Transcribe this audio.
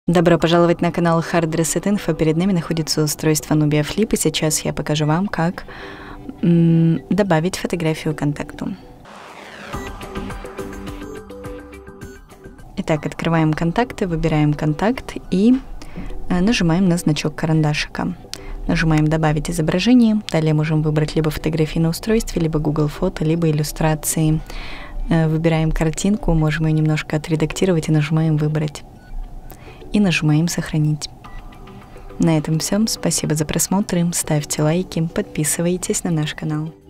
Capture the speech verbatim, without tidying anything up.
Добро пожаловать на канал Hard Reset Info. Перед нами находится устройство Nubia Flip, и сейчас я покажу вам, как м, добавить фотографию к контакту. Итак, открываем контакты, выбираем контакт и э, нажимаем на значок карандашика. Нажимаем «Добавить изображение». Далее можем выбрать либо фотографии на устройстве, либо Google Фото, либо иллюстрации. Э, выбираем картинку, можем ее немножко отредактировать и нажимаем «Выбрать». И нажимаем «Сохранить». На этом все. Спасибо за просмотр. Ставьте лайки, подписывайтесь на наш канал.